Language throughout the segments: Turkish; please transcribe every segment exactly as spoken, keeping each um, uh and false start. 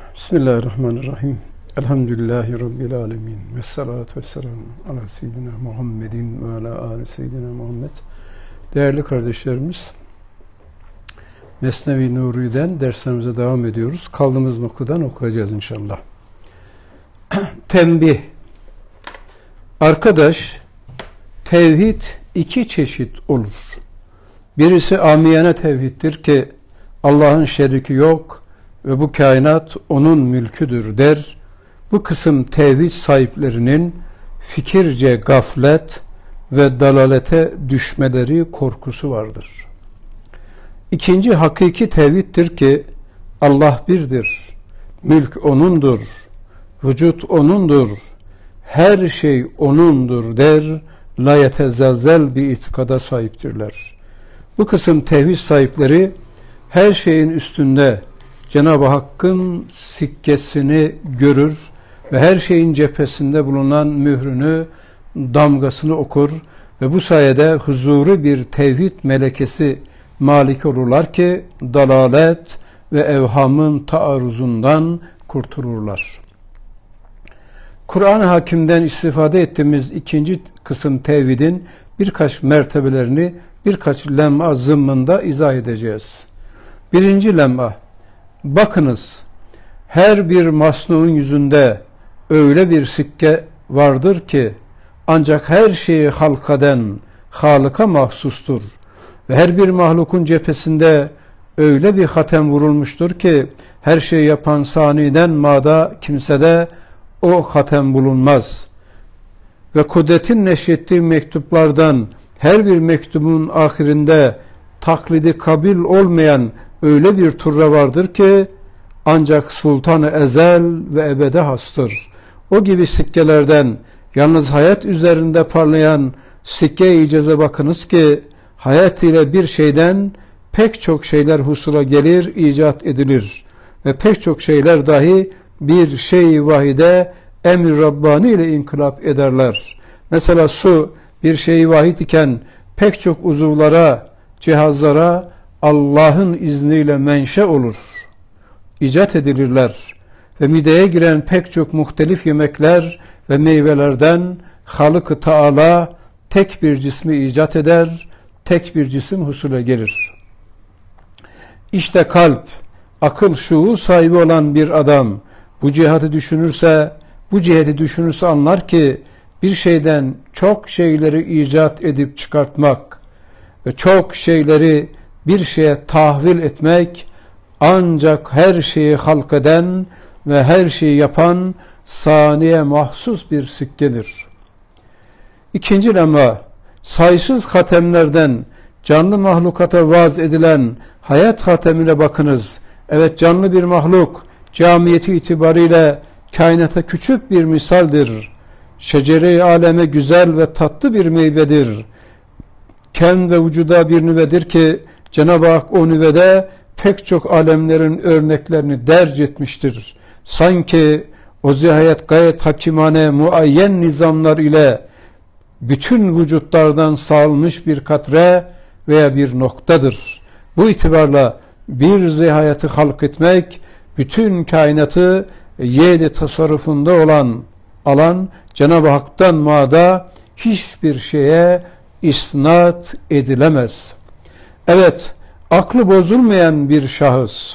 Bismillahirrahmanirrahim. Elhamdülillahi Rabbil alemin. Ve salatu ve selamu ala seyyidina Muhammedin ve ala ali seyyidina Muhammed. Değerli kardeşlerimiz, Mesnevi Nuri'den derslerimize devam ediyoruz. Kaldığımız noktadan okuyacağız inşallah. Tembih. Arkadaş, tevhid iki çeşit olur. Birisi amiyane tevhiddir ki Allah'ın şeriki yok ve bu kainat onun mülküdür der. Bu kısım tevhid sahiplerinin fikirce gaflet ve dalalete düşmeleri korkusu vardır. İkinci hakiki tevhiddir ki Allah birdir, mülk O'nundur, vücut O'nundur, her şey O'nundur der, la yetezelzel bir itikada sahiptirler. Bu kısım tevhid sahipleri her şeyin üstünde Cenab-ı Hakk'ın sikkesini görür ve her şeyin cephesinde bulunan mührünü, damgasını okur ve bu sayede huzuru bir tevhid melekesi malik olurlar ki dalalet ve evhamın taarruzundan kurtulurlar. Kur'an-ı Hakim'den istifade ettiğimiz ikinci kısım tevhidin birkaç mertebelerini birkaç lem'a zımmında izah edeceğiz. Birinci lem'a, bakınız, her bir masnuğun yüzünde öyle bir sikke vardır ki ancak her şeyi halkaden Halık'a mahsustur ve her bir mahlukun cephesinde öyle bir hatem vurulmuştur ki her şeyi yapan saniden mada kimsede o hatem bulunmaz ve kudretin neşrettiği mektuplardan her bir mektubun ahirinde taklidi kabil olmayan öyle bir turra vardır ki ancak Sultan-ı Ezel ve ebede hastır. O gibi sikkelerden yalnız hayat üzerinde parlayan sikke-i iceze bakınız ki hayat ile bir şeyden pek çok şeyler husula gelir, icat edilir ve pek çok şeyler dahi bir şey-i vahide emr-i Rabbani ile inkılap ederler. Mesela su bir şey-i vahid iken pek çok uzuvlara, cihazlara Allah'ın izniyle menşe olur, icat edilirler ve mideye giren pek çok muhtelif yemekler ve meyvelerden Halık-ı Teala tek bir cismi icat eder, tek bir cisim husule gelir. İşte kalp, akıl, şuur sahibi olan bir adam bu cihatı düşünürse, bu ciheti düşünürse anlar ki bir şeyden çok şeyleri icat edip çıkartmak ve çok şeyleri bir şeye tahvil etmek ancak her şeyi halk eden ve her şeyi yapan saniye mahsus bir sikkedir. İkinci lemma, sayısız hatemlerden canlı mahlukata vaaz edilen hayat hatemine bakınız. Evet, canlı bir mahluk camiyeti itibariyle kainata küçük bir misaldir. Şecere-i aleme güzel ve tatlı bir meyvedir. Ken ve vücuda bir nüvedir ki Cenab-ı Hak o nüvede pek çok alemlerin örneklerini derc etmiştir. Sanki o zihayet gayet hakimane muayyen nizamlar ile bütün vücutlardan sağlanmış bir katre veya bir noktadır. Bu itibarla bir zihayeti halk etmek, bütün kainatı yedi tasarrufunda olan alan Cenab-ı Hak'tan mada hiçbir şeye isnat edilemez. Evet, aklı bozulmayan bir şahıs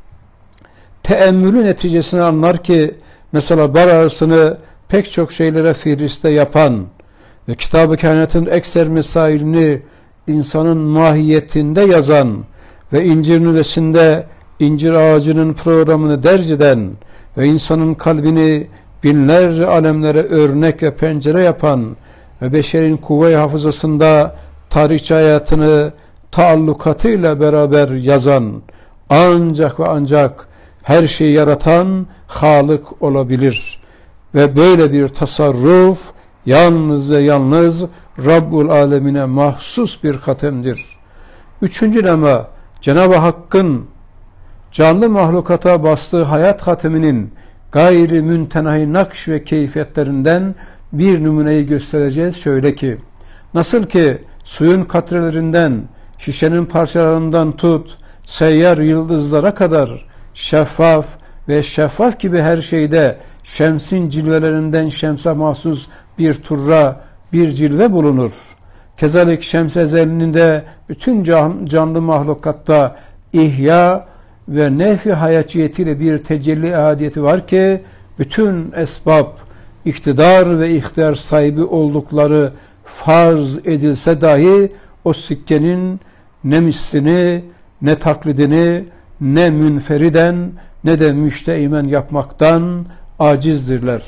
teemmülü neticesini anlar ki mesela bar arasını pek çok şeylere fihriste yapan ve Kitab-ı Kainat'ın ekser mesailini insanın mahiyetinde yazan ve incir nüvesinde incir ağacının programını derc eden ve insanın kalbini binlerce alemlere örnek ve pencere yapan ve beşerin kuvve-i hafızasında tarihçi hayatını taallukatıyla beraber yazan ancak ve ancak her şeyi yaratan Halık olabilir. Ve böyle bir tasarruf yalnız ve yalnız Rabbul Alemine mahsus bir hatemdir. Üçüncü lema, Cenab-ı Hakk'ın canlı mahlukata bastığı hayat hateminin gayri müntenahi nakş ve keyfiyetlerinden bir numuneyi göstereceğiz. Şöyle ki, nasıl ki suyun katrelerinden, şişenin parçalarından tut, seyyar yıldızlara kadar şeffaf ve şeffaf gibi her şeyde şemsin cilvelerinden şemse mahsus bir turra, bir cilve bulunur. Kezalik şems ezelinde bütün can, canlı mahlukatta ihya ve nefi hayat cihetiyle bir tecelli ahadiyeti var ki bütün esbab, iktidar ve ihtiyar sahibi oldukları farz edilse dahi o sikkenin ne mislini, ne taklidini, ne münferiden, ne de müşteimen yapmaktan acizdirler.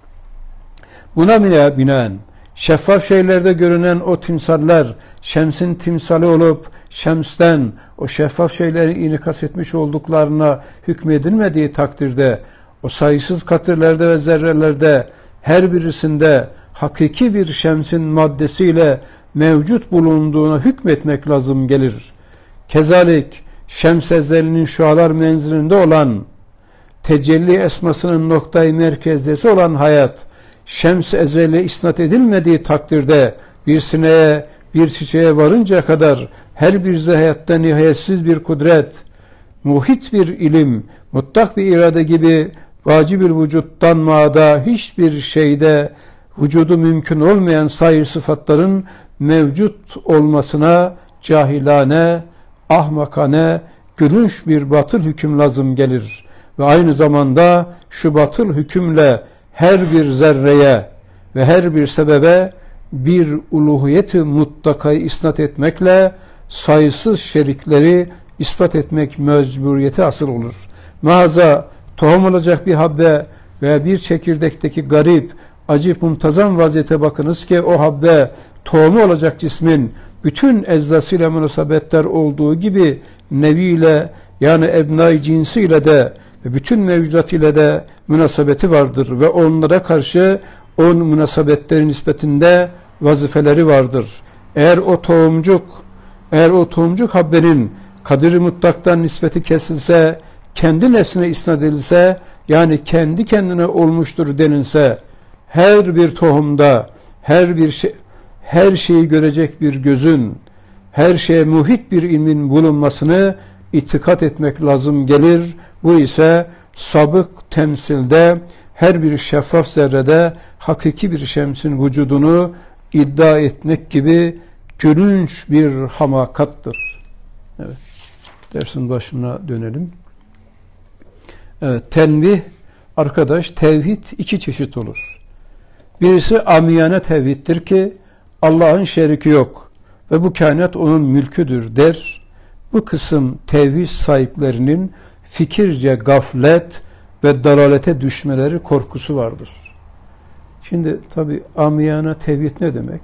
Buna binaen şeffaf şeylerde görünen o timsaller şemsin timsali olup şemsten o şeffaf şeyleri inikas etmiş olduklarına hükmedilmediği takdirde o sayısız katırlarda ve zerrelerde her birisinde hakiki bir şemsin maddesiyle mevcut bulunduğuna hükmetmek lazım gelir. Kezalik şems ezelinin şualar menzilinde olan tecelli esmasının noktayı merkezesi olan hayat şems ezeli isnat edilmediği takdirde bir sineğe, bir çiçeğe varıncaya kadar her bir hayatta nihayetsiz bir kudret, muhit bir ilim, mutlak bir irade gibi vacib-ül vücuttan mada hiçbir şeyde vücudu mümkün olmayan sair sıfatların mevcut olmasına cahilane, ahmakane, gülünç bir batıl hüküm lazım gelir. Ve aynı zamanda şu batıl hükümle her bir zerreye ve her bir sebebe bir uluhiyeti muttakayı isnat etmekle sayısız şerikleri ispat etmek mecburiyeti asıl olur. Mağaza tohum olacak bir habbe veya bir çekirdekteki garip, acip muntazam vaziyete bakınız ki o habbe tohumu olacak cismin bütün eczasıyla münasebetler olduğu gibi neviyle yani ebnai cinsiyle de ve bütün mevcudat ile de münasebeti vardır ve onlara karşı o münasebetlerin nispetinde vazifeleri vardır. Eğer o tohumcuk, eğer o tohumcuk habbenin kadir-i mutlaktan nispeti kesilse, kendi nefsine isnat edilse, yani kendi kendine olmuştur denilse, her bir tohumda, her bir şey, her şeyi görecek bir gözün, her şeye muhit bir ilmin bulunmasını itikat etmek lazım gelir. Bu ise sabık temsilde her bir şeffaf zerrede hakiki bir şemsin vücudunu iddia etmek gibi gülünç bir hamakattır. Evet. Dersin başına dönelim. Evet, tenbih arkadaş, tevhid iki çeşit olur. Birisi amiyane tevhiddir ki Allah'ın şeriki yok ve bu kainat onun mülküdür der. Bu kısım tevhid sahiplerinin fikirce gaflet ve dalalete düşmeleri korkusu vardır. Şimdi tabi amiyane tevhid ne demek?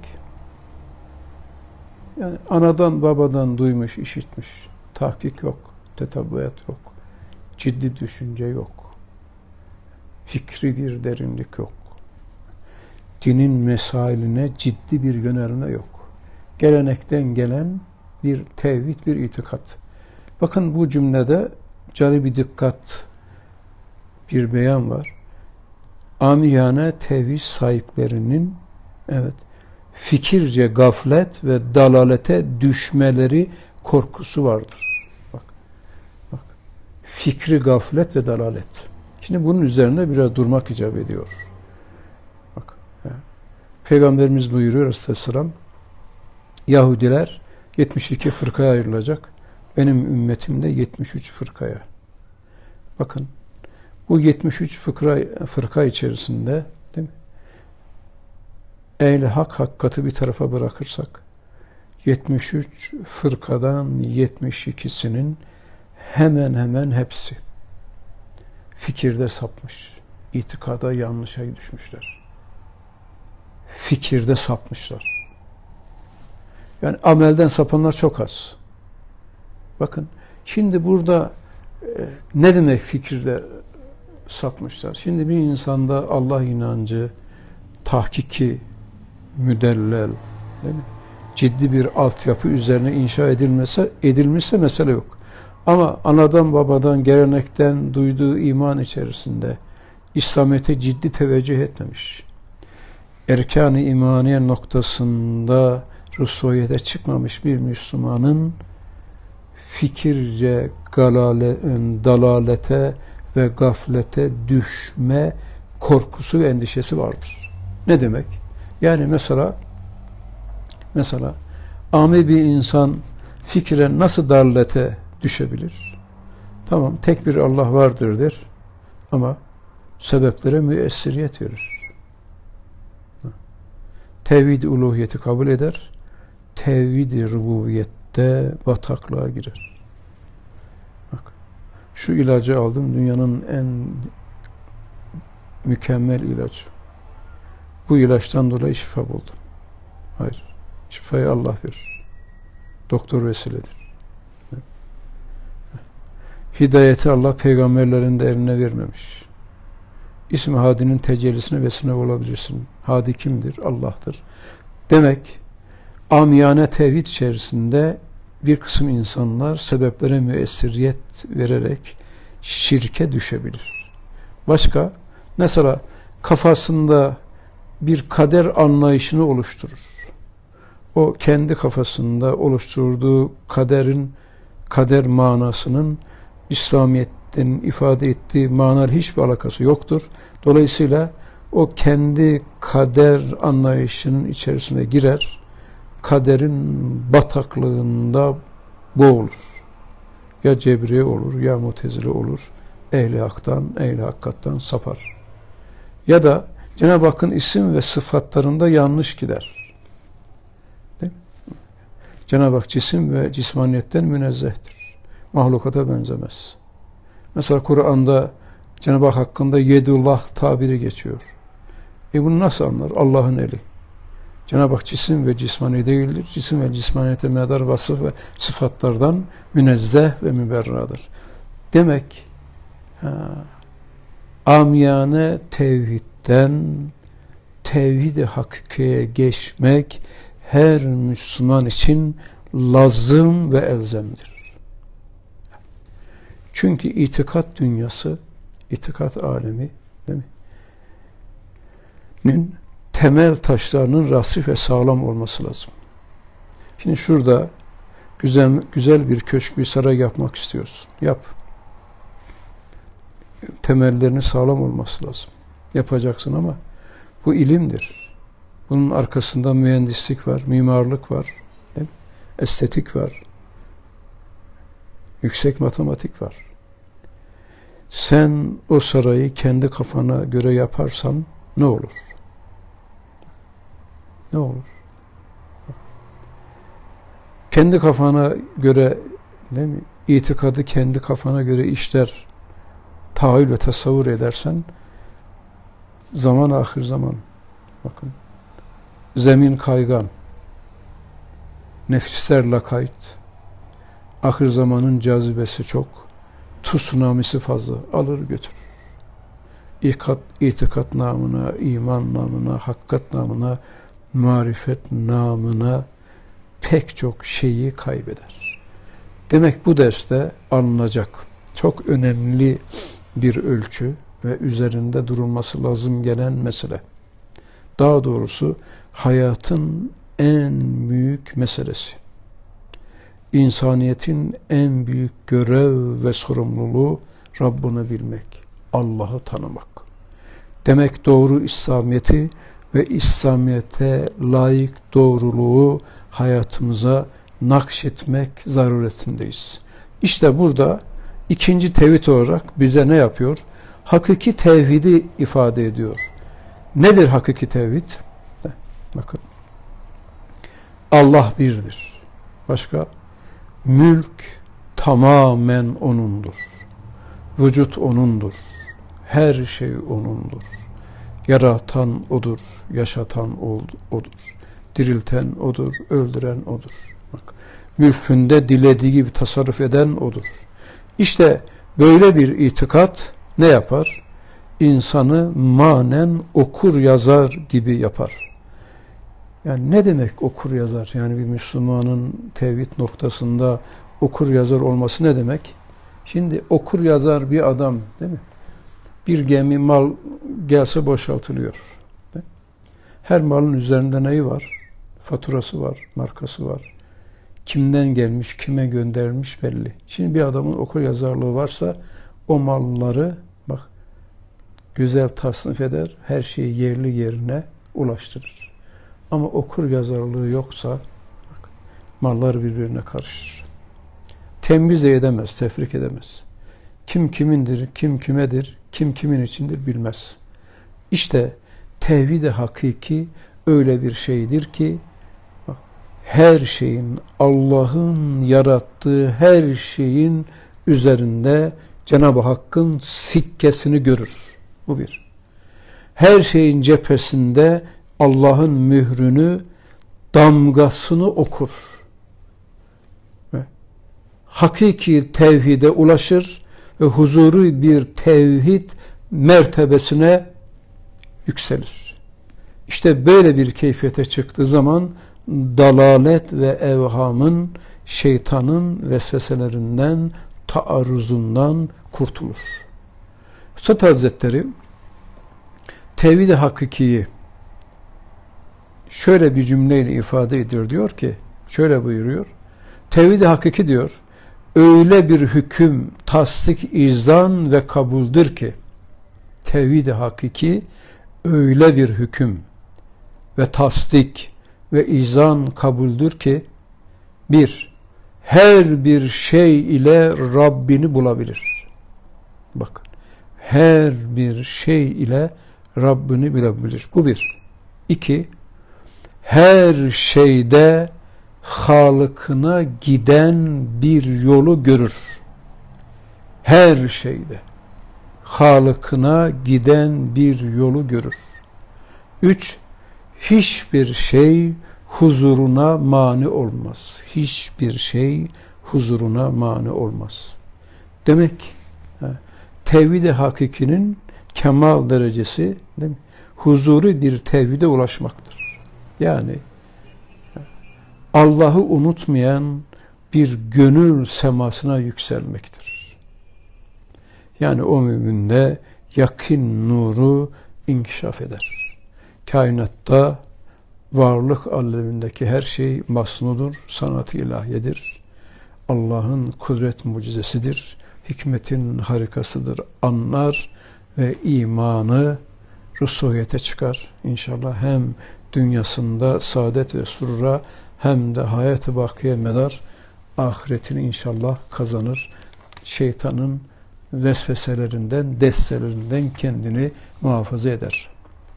Yani anadan babadan duymuş, işitmiş. Tahkik yok, tetabbuat yok. Ciddi düşünce yok. Fikri bir derinlik yok. Dinin mesailine ciddi bir yönelme yok. Gelenekten gelen bir tevhid, bir itikat. Bakın bu cümlede cari bir dikkat, bir beyan var. Amiyane tevhid sahiplerinin evet fikirce gaflet ve dalalete düşmeleri korkusu vardır. Bak, bak, fikri gaflet ve dalalet. Şimdi bunun üzerinde biraz durmak icap ediyor. Bak, he. Peygamberimiz buyuruyor Aleyhisselam, Yahudiler yetmiş iki fırkaya ayrılacak. Benim ümmetim de yetmiş üç fırkaya. Bakın, bu yetmiş üç fırka, fırka içerisinde değil mi? Ehl-i hak hakikati bir tarafa bırakırsak yetmiş üç fırkadan yetmiş ikisinin hemen hemen hepsi fikirde sapmış. İtikada yanlışa düşmüşler. Fikirde sapmışlar. Yani amelden sapanlar çok az. Bakın şimdi burada e, ne demek fikirde sapmışlar? Şimdi bir insanda Allah inancı tahkiki müdellel değil mi? Ciddi bir altyapı üzerine inşa edilmese, edilmişse mesele yok. Ama anadan babadan gelenekten duyduğu iman içerisinde İslamiyet'e ciddi teveccüh etmemiş. Erkan-ı imaniye noktasında rüsuyete çıkmamış bir Müslümanın fikirce galale, dalalete ve gaflete düşme korkusu ve endişesi vardır. Ne demek? Yani mesela mesela âmi bir insan fikren nasıl darlete düşebilir? Tamam, tek bir Allah vardır der ama sebeplere müessiriyet verir. Tevhid-i uluhiyeti kabul eder, tevhid-i rububiyette bataklığa girer. Bak, şu ilacı aldım, dünyanın en mükemmel ilacı. Bu ilaçtan dolayı şifa buldum. Hayır, şifayı Allah verir. Doktor vesiledir. Hidayeti Allah peygamberlerin de eline vermemiş. İsmi Hadi'nin tecellisine vesile olabilirsin. Hadi kimdir? Allah'tır. Demek amiyane tevhid içerisinde bir kısım insanlar sebeplere müessiriyet vererek şirke düşebilir. Başka, mesela kafasında bir kader anlayışını oluşturur. O kendi kafasında oluşturduğu kaderin, kader manasının İslamiyet'ten ifade ettiği manayla hiçbir alakası yoktur. Dolayısıyla o kendi kader anlayışının içerisine girer, kaderin bataklığında boğulur. Ya Cebriye olur, ya Mutezile olur, ehli haktan, ehli hakikattan sapar. Ya da Cenab-ı Hakk'ın isim ve sıfatlarında yanlış gider. Değil mi? Cenab-ı Hak cisim ve cismaniyetten münezzehtir. Mahlukata benzemez. Mesela Kur'an'da Cenab-ı Hak hakkında yedullah tabiri geçiyor. E bunu nasıl anlar? Allah'ın eli. Cenab-ı Hak cisim ve cismani değildir. Cisim ve cismaniyete medar vasıf ve sıfatlardan münezzeh ve müberradır. Demek ha, amiyane tevhidden tevhid-i hakikiye geçmek her Müslüman için lazım ve elzemdir. Çünkü itikat dünyası, itikat alemi, değil mi? Nin temel taşlarının rasih ve sağlam olması lazım. Şimdi şurada güzel güzel bir köşk, bir saray yapmak istiyorsun. Yap. Temellerinin sağlam olması lazım. Yapacaksın ama bu ilimdir. Bunun arkasında mühendislik var, mimarlık var, değil mi? Estetik var. Yüksek matematik var. Sen o sarayı kendi kafana göre yaparsan ne olur? Ne olur? Kendi kafana göre, değil mi? İtikadı kendi kafana göre işler, tahayyül ve tasavvur edersen zaman ahir zaman, bakın, zemin kaygan, nefisler lakayt, ahir zamanın cazibesi çok, tsunamisi fazla, alır götürür. İtikat, itikat namına, iman namına, hakikat namına, marifet namına pek çok şeyi kaybeder. Demek bu derste alınacak çok önemli bir ölçü ve üzerinde durulması lazım gelen mesele. Daha doğrusu hayatın en büyük meselesi. İnsaniyetin en büyük görev ve sorumluluğu Rabbini bilmek, Allah'ı tanımak. Demek doğru İslamiyet'i ve İslamiyet'e layık doğruluğu hayatımıza nakşetmek zaruretindeyiz. İşte burada ikinci tevhid olarak bize ne yapıyor? Hakiki tevhidi ifade ediyor. Nedir hakiki tevhid? Bakın. Allah birdir. Başka? Mülk tamamen O'nundur. Vücut O'nundur. Her şey O'nundur. Yaratan O'dur. Yaşatan O'dur. Dirilten O'dur. Öldüren O'dur. Bak, mülkünde dilediği gibi tasarruf eden O'dur. İşte böyle bir itikat ne yapar? İnsanı manen okur yazar gibi yapar. Yani ne demek okur yazar? Yani bir Müslümanın tevhid noktasında okur yazar olması ne demek? Şimdi okur yazar bir adam, değil mi? Bir gemi mal gelse boşaltılıyor. Değil mi? Her malın üzerinde neyi var? Faturası var, markası var. Kimden gelmiş, kime göndermiş belli. Şimdi bir adamın okur yazarlığı varsa o malları bak güzel tasnif eder, her şeyi yerli yerine ulaştırır. Ama okur yazarlığı yoksa bak, mallar birbirine karışır. Temiz edemez, tefrik edemez. Kim kimindir, kim kimedir, kim kimin içindir bilmez. İşte tevhid-i hakiki öyle bir şeydir ki bak, her şeyin, Allah'ın yarattığı her şeyin üzerinde Cenab-ı Hakk'ın sikkesini görür. Bu bir. Her şeyin cephesinde Allah'ın mührünü, damgasını okur. Ve hakiki tevhide ulaşır ve huzuru bir tevhid mertebesine yükselir. İşte böyle bir keyfiyete çıktığı zaman dalalet ve evhamın, şeytanın vesveselerinden, taarruzundan kurtulur. Üstad Hazretleri tevhid-i hakikiyi şöyle bir cümleyle ifade ediyor, diyor ki, şöyle buyuruyor. Tevhid-i hakiki diyor, öyle bir hüküm, tasdik, izan ve kabuldür ki, tevhid-i hakiki öyle bir hüküm ve tasdik ve izan kabuldür ki, bir, her bir şey ile Rabbini bulabilir. Bakın, her bir şey ile Rabbini bilebilir. Bu bir. İki, her şeyde Halık'ına giden bir yolu görür. Her şeyde Halık'ına giden bir yolu görür. Üç, hiçbir şey huzuruna mani olmaz. Hiçbir şey huzuruna mani olmaz. Demek tevhid-i hakikinin kemal derecesi değil mi? Huzuru bir tevhide ulaşmaktır. Yani Allah'ı unutmayan bir gönül semasına yükselmektir. Yani o müminde yakin nuru inkişaf eder. Kainatta, varlık alemindeki her şey masnudur, sanat-ı ilahiyedir. Allah'ın kudret mucizesidir, hikmetin harikasıdır, anlar ve imanı rusuhiyete çıkar. İnşallah hem dünyasında saadet ve surura hem de hayat-ı bakiye medar ahiretini inşallah kazanır. Şeytanın vesveselerinden, destelerinden kendini muhafaza eder.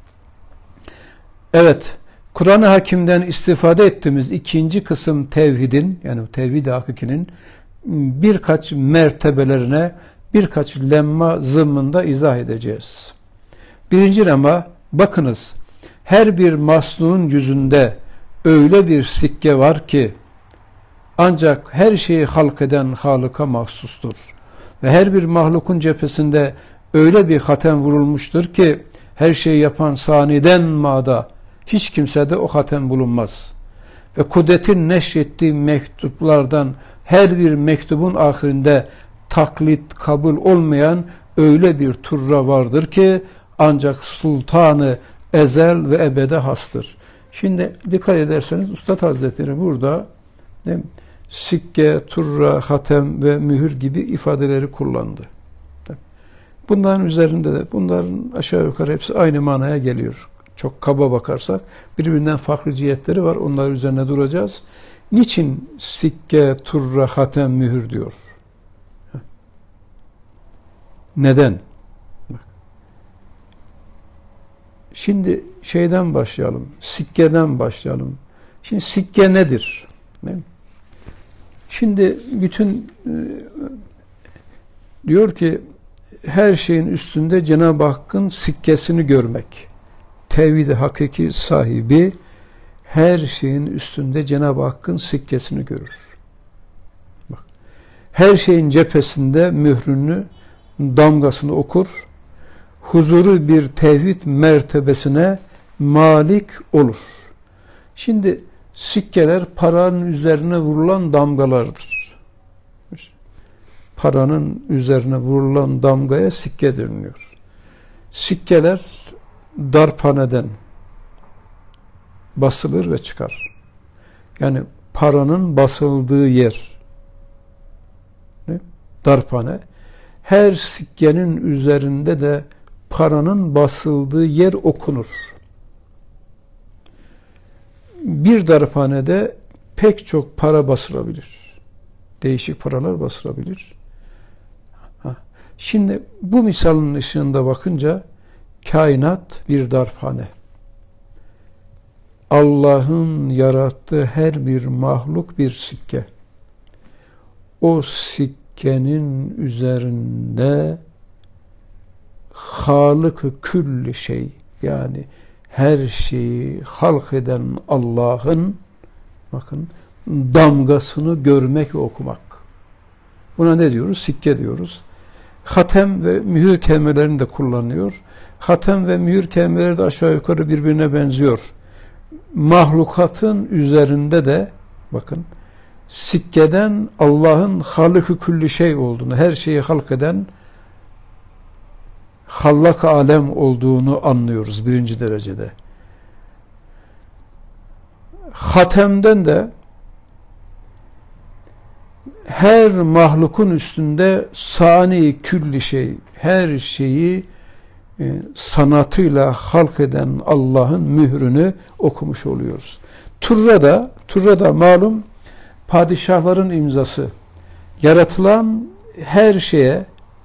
Evet, Kur'an-ı Hakim'den istifade ettiğimiz ikinci kısım tevhidin, yani tevhid-i hakikinin birkaç mertebelerine birkaç lemma zımmında izah edeceğiz. Birinci lemma, bakınız, her bir masnuğun yüzünde öyle bir sikke var ki ancak her şeyi halk eden Halık'a mahsustur. Ve her bir mahlukun cephesinde öyle bir hatem vurulmuştur ki her şeyi yapan saniden mada hiç kimsede o hatem bulunmaz. Ve kudretin neşrettiği mektuplardan her bir mektubun ahirinde taklit kabul olmayan öyle bir turra vardır ki ancak sultanı ezel ve ebede hastır. Şimdi dikkat ederseniz Üstad Hazretleri burada değil mi, sikke, turra, hatem ve mühür gibi ifadeleri kullandı. Bunların üzerinde de bunların aşağı yukarı hepsi aynı manaya geliyor. Çok kaba bakarsak birbirinden farklı cihetleri var. Onlar üzerine duracağız. Niçin sikke, turra, hatem, mühür diyor? Neden? Bak. Şimdi şeyden başlayalım. Sikkeden başlayalım. Şimdi sikke nedir? Değil mi? Şimdi bütün e, diyor ki her şeyin üstünde Cenab-ı Hakk'ın sikkesini görmek. Tevhid-i hakiki sahibi her şeyin üstünde Cenab-ı Hakk'ın sikkesini görür. Bak. Her şeyin cephesinde mührünü, damgasını okur. Huzuru bir tevhid mertebesine malik olur. Şimdi sikkeler paranın üzerine vurulan damgalardır. Paranın üzerine vurulan damgaya sikke deniliyor. Sikkeler darphaneden basılır ve çıkar. Yani paranın basıldığı yer. Ne? Darphane. her sikkenin üzerinde de paranın basıldığı yer okunur. Bir darphanede pek çok para basılabilir. Değişik paralar basılabilir. Ha. Şimdi bu misalın ışığında bakınca kainat bir darphane. Allah'ın yarattığı her bir mahluk bir sikke. O sikkenin üzerinde Halık-ı külli şey, yani her şeyi halk eden Allah'ın bakın damgasını görmek ve okumak. Buna ne diyoruz? Sikke diyoruz. Hatem ve mühür kelimelerini de kullanıyor. Hatem ve mühür kelimeleri de aşağı yukarı birbirine benziyor. Mahlukatın üzerinde de bakın sikkeden Allah'ın Halık-ı külli şey olduğunu, her şeyi halk eden Hallak alem olduğunu anlıyoruz birinci derecede. Hatemden de her mahlukun üstünde sani külli şey, her şeyi e, sanatıyla halk eden Allah'ın mührünü okumuş oluyoruz. Turra'da, Turra'da malum padişahların imzası. Yaratılan her şeye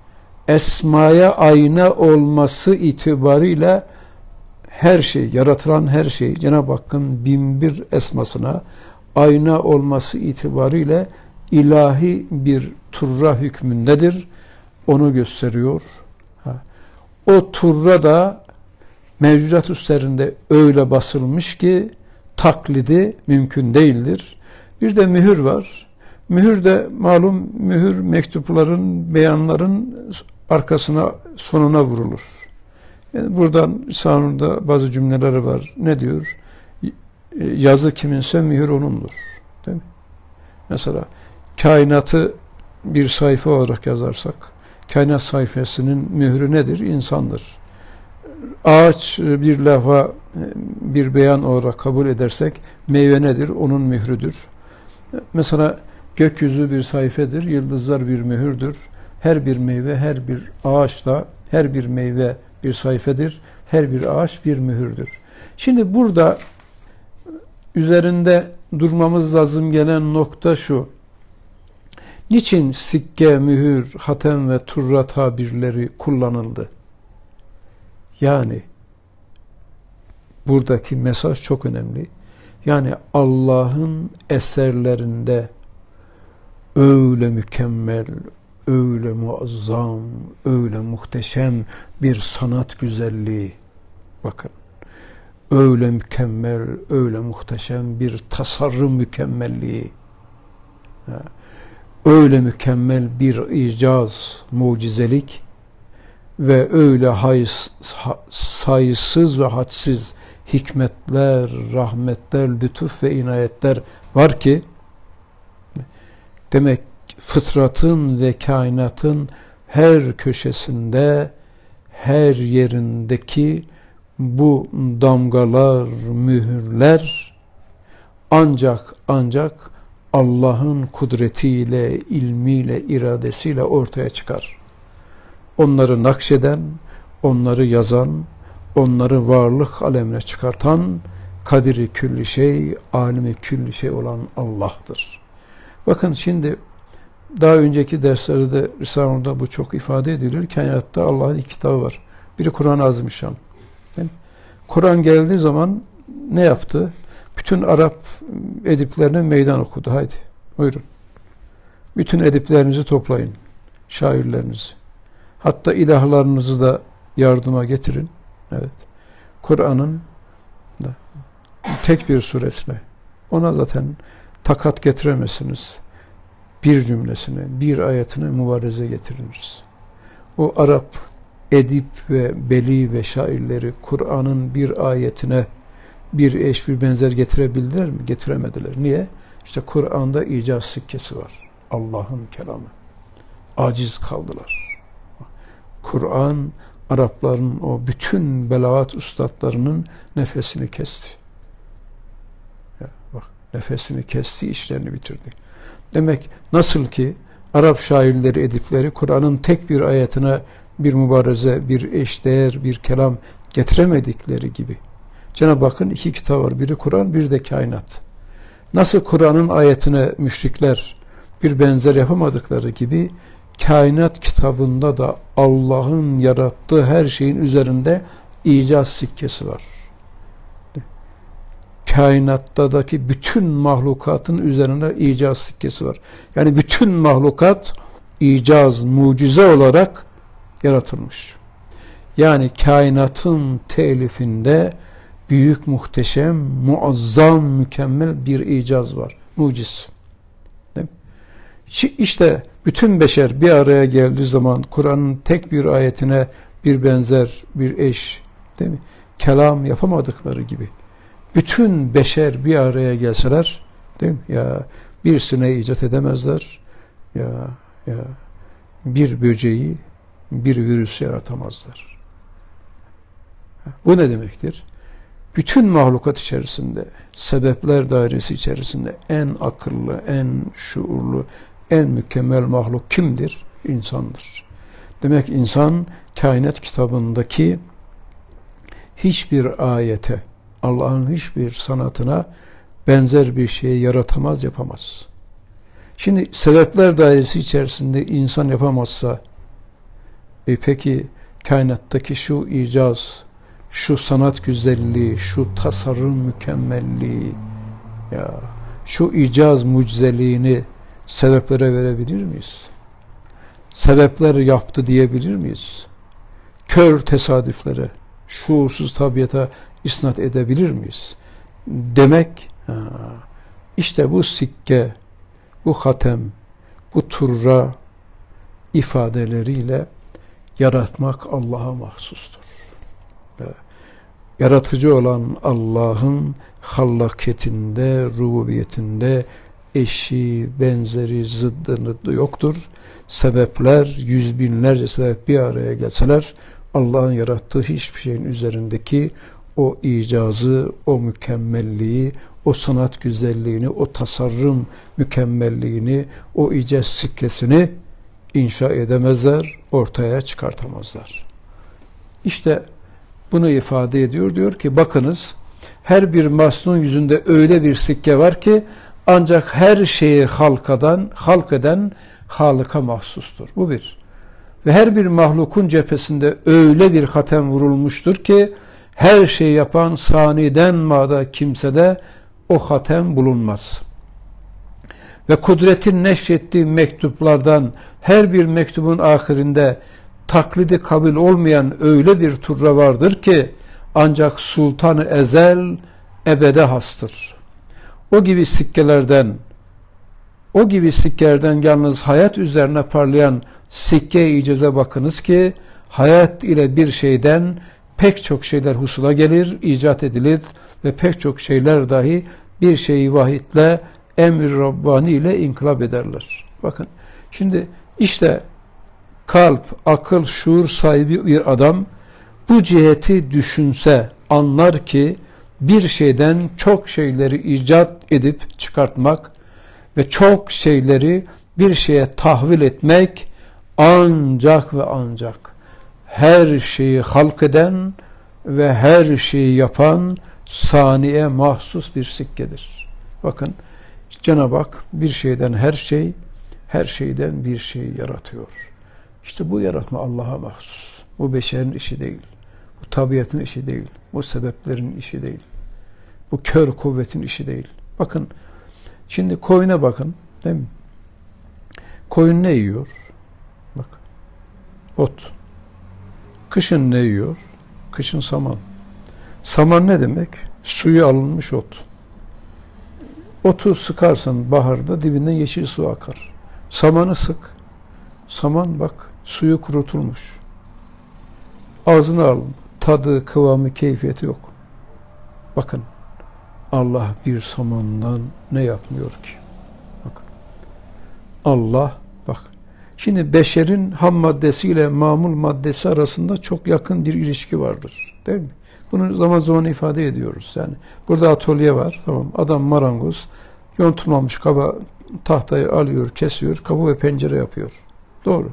esmaya ayna olması itibarıyla her şey, yaratılan her şey Cenab-ı Hakk'ın bin bir esmasına ayna olması itibariyle ilahi bir turra hükmündedir. Onu gösteriyor. Ha. O turra da mevcudat üzerinde öyle basılmış ki taklidi mümkün değildir. Bir de mühür var. Mühür de malum mühür mektupların, beyanların arkasına, sonuna vurulur. Yani buradan sonunda bazı cümleleri var. Ne diyor? Yazı kiminse mühür onundur. Değil mi? Mesela kainatı bir sayfa olarak yazarsak, kainat sayfasının mührü nedir? İnsandır. Ağaç bir levha, bir beyan olarak kabul edersek, meyve nedir? Onun mührüdür. Mesela gökyüzü bir sayfedir, yıldızlar bir mühürdür. Her bir meyve, her bir ağaçta, her bir meyve bir sayfedir, her bir ağaç bir mühürdür. Şimdi burada üzerinde durmamız lazım gelen nokta şu. Niçin sikke, mühür, hatem ve turra tabirleri kullanıldı? Yani buradaki mesaj çok önemli. Yani Allah'ın eserlerinde öyle mükemmel, öyle muazzam, öyle muhteşem bir sanat güzelliği, bakın, öyle mükemmel, öyle muhteşem bir tasarrum mükemmelliği, öyle mükemmel bir icaz, mucizelik ve öyle hayız, sayısız ve hadsiz hikmetler, rahmetler, lütuf ve inayetler var ki, demek fıtratın ve kainatın her köşesinde, her yerindeki bu damgalar, mühürler ancak ancak Allah'ın kudretiyle, ilmiyle, iradesiyle ortaya çıkar. Onları nakşeden, onları yazan, onları varlık alemine çıkartan, kadiri külli şey, alimi külli şey olan Allah'tır. Bakın şimdi daha önceki derslerde Risale'de bu çok ifade edilir. Kainatta Allah'ın iki kitabı var. Biri Kur'an-ı Azimüşşan. Kur'an geldiği zaman ne yaptı? Bütün Arap ediplerine meydan okudu. Haydi buyurun. Bütün ediplerinizi toplayın. Şairlerinizi. Hatta ilahlarınızı da yardıma getirin. Evet. Kur'an'ın tek bir suresine. Ona zaten takat getiremezsiniz. Bir cümlesine, bir ayetine mübareze getiririz. O Arap edip ve beli ve şairleri Kur'an'ın bir ayetine bir eş bir benzer getirebildiler mi? Getiremediler. Niye? İşte Kur'an'da icaz sikkesi var. Allah'ın kelamı. Aciz kaldılar. Kur'an Arapların o bütün belagat üstadlarının nefesini kesti. Ya bak, nefesini kesti, işlerini bitirdi. Demek nasıl ki Arap şairleri, edipleri Kur'an'ın tek bir ayetine bir mübareze, bir eşdeğer, bir kelam getiremedikleri gibi. Cenab-ı Hakk'ın iki kitabı var. Biri Kur'an, bir de kainat. Nasıl Kur'an'ın ayetine müşrikler bir benzer yapamadıkları gibi kainat kitabında da Allah'ın yarattığı her şeyin üzerinde icaz sikkesi var. Kainattaki bütün mahlukatın üzerinde icaz sikkesi var. Yani bütün mahlukat icaz, mucize olarak yaratılmış. Yani kainatın telifinde büyük, muhteşem, muazzam, mükemmel bir icaz var. Muciz. İşte bütün beşer bir araya geldiği zaman Kur'an'ın tek bir ayetine bir benzer, bir eş, değil mi? Kelam yapamadıkları gibi. Bütün beşer bir araya gelseler, değil mi? Ya birisine icat edemezler. Ya ya bir böceği, bir virüs yaratamazlar. Bu ne demektir? Bütün mahlukat içerisinde, sebepler dairesi içerisinde en akıllı, en şuurlu, en mükemmel mahluk kimdir? İnsandır. Demek insan kainat kitabındaki hiçbir ayete, Allah'ın hiçbir sanatına benzer bir şeyi yaratamaz, yapamaz. Şimdi sebepler dairesi içerisinde insan yapamazsa, e peki kainattaki şu icaz, şu sanat güzelliği, şu tasarım mükemmelliği, ya şu icaz mucizeliğini sebeplere verebilir miyiz? Sebepler yaptı diyebilir miyiz? Kör tesadüflere, şuursuz tabiata isnat edebilir miyiz? Demek, ha, işte bu sikke, bu hatem, bu turra ifadeleriyle yaratmak Allah'a mahsustur. Yaratıcı olan Allah'ın hallakiyetinde, rububiyetinde eşi, benzeri, zıddını yoktur. Sebepler, yüz binlerce sebep bir araya gelseler Allah'ın yarattığı hiçbir şeyin üzerindeki o icazı, o mükemmelliği, o sanat güzelliğini, o tasarrum mükemmelliğini, o icaz sikkesini inşa edemezler, ortaya çıkartamazlar. İşte bunu ifade ediyor. Diyor ki bakınız, her bir masnun yüzünde öyle bir sikke var ki ancak her şeyi halkadan, halk eden Halık'a mahsustur. Bu bir. Ve her bir mahlukun cephesinde öyle bir hatem vurulmuştur ki her şeyi yapan saniden mada kimsede o hatem bulunmaz. Ve kudretin neşrettiği mektuplardan her bir mektubun ahirinde taklidi kabul olmayan öyle bir turra vardır ki ancak Sultan-ı Ezel ebede hastır. O gibi sikkelerden o gibi sikkelerden yalnız hayat üzerine parlayan sikke-i icaza bakınız ki hayat ile bir şeyden pek çok şeyler husula gelir, icat edilir ve pek çok şeyler dahi bir şeyi vahitle, emir Rabbani ile inkılap ederler. Bakın, şimdi işte kalp, akıl, şuur sahibi bir adam bu ciheti düşünse anlar ki bir şeyden çok şeyleri icat edip çıkartmak ve çok şeyleri bir şeye tahvil etmek ancak ve ancak her şeyi halk eden ve her şeyi yapan saniye mahsus bir sikkedir. Bakın, Cenab-ı Hak bir şeyden her şey, her şeyden bir şey yaratıyor. İşte bu yaratma Allah'a mahsus. Bu beşerin işi değil. Bu tabiatın işi değil. Bu sebeplerin işi değil. Bu kör kuvvetin işi değil. Bakın, şimdi koyuna bakın, değil mi? Koyun ne yiyor? Bak, ot. Kışın ne yiyor? Kışın saman. Saman ne demek? Suyu alınmış ot. Otu sıkarsan baharda dibinden yeşil su akar. Samanı sık. Saman bak, suyu kurutulmuş. Ağzına alın. Tadı, kıvamı, keyfiyeti yok. Bakın, Allah bir samandan ne yapmıyor ki? Bakın. Allah, bak. Şimdi beşerin ham maddesiyle mamul maddesi arasında çok yakın bir ilişki vardır. Değil mi? Bunu zaman zaman ifade ediyoruz. Yani burada atölye var. Tamam. Adam marangoz. Yontulmamış kaba tahtayı alıyor, kesiyor, kapı ve pencere yapıyor. Doğru.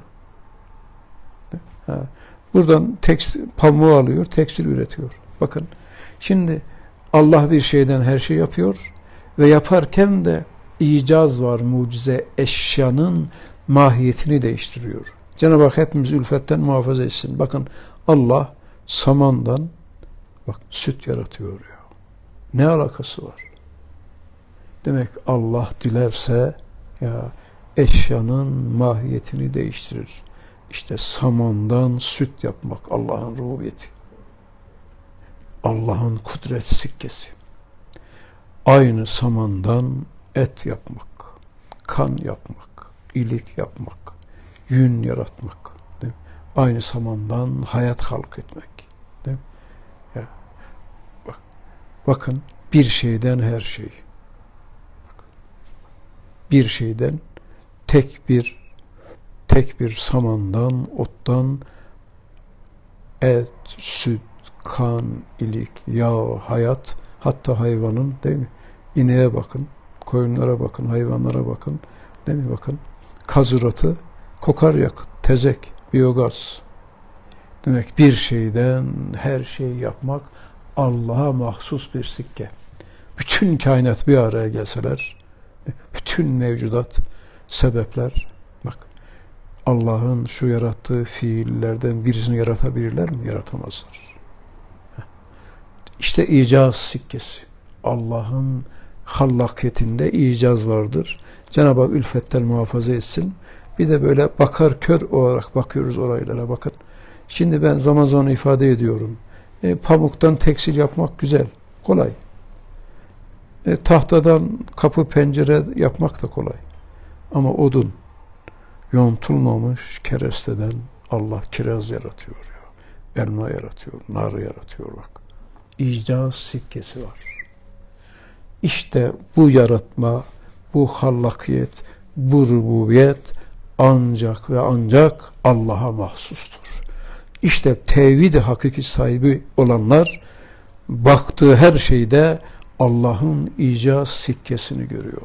Ha. Buradan tekstil, pamuğu alıyor, tekstil üretiyor. Bakın, şimdi Allah bir şeyden her şey yapıyor ve yaparken de icaz var, mucize, eşyanın mahiyetini değiştiriyor. Cenab-ı Hak hepimizi ülfetten muhafaza etsin. Bakın, Allah samandan bak süt yaratıyor ya. Ne alakası var? Demek Allah dilerse ya eşyanın mahiyetini değiştirir. İşte samandan süt yapmak Allah'ın rububiyeti. Allah'ın kudret sikkesi. Aynı samandan et yapmak, kan yapmak, ilik yapmak, yün yaratmak. Değil mi? Aynı samandan hayat halk etmek. Değil mi? Ya, bak, bakın bir şeyden her şey. Bak, bir şeyden tek bir tek bir samandan, ottan et, süt, kan, ilik, yağ, hayat, hatta hayvanın, değil mi? İneğe bakın, koyunlara bakın, hayvanlara bakın, değil mi? Bakın, kazuratı, kokar yakıt, tezek, biyogaz. Demek bir şeyden her şeyi yapmak Allah'a mahsus bir sikke. Bütün kainat bir araya gelseler, bütün mevcudat, sebepler, bak, Allah'ın şu yarattığı fiillerden birisini yaratabilirler mi? Yaratamazlar. İşte icaz sikkesi. Allah'ın hallakiyetinde icaz vardır. Cenab-ı Hak ülfetten muhafaza etsin. Bir de böyle bakar kör olarak bakıyoruz olaylara, bakın. Şimdi ben zaman zaman ifade ediyorum. E, pamuktan tekstil yapmak güzel, kolay. E, tahtadan kapı pencere yapmak da kolay. Ama odun, yontulmamış keresteden Allah kiraz yaratıyor ya. Elma yaratıyor, nar yaratıyor bak. İcaz sikkesi var. İşte bu yaratma, bu hallakiyet, bu rububiyet ancak ve ancak Allah'a mahsustur. İşte tevhid-i hakiki sahibi olanlar baktığı her şeyde Allah'ın icaz sikkesini görüyor.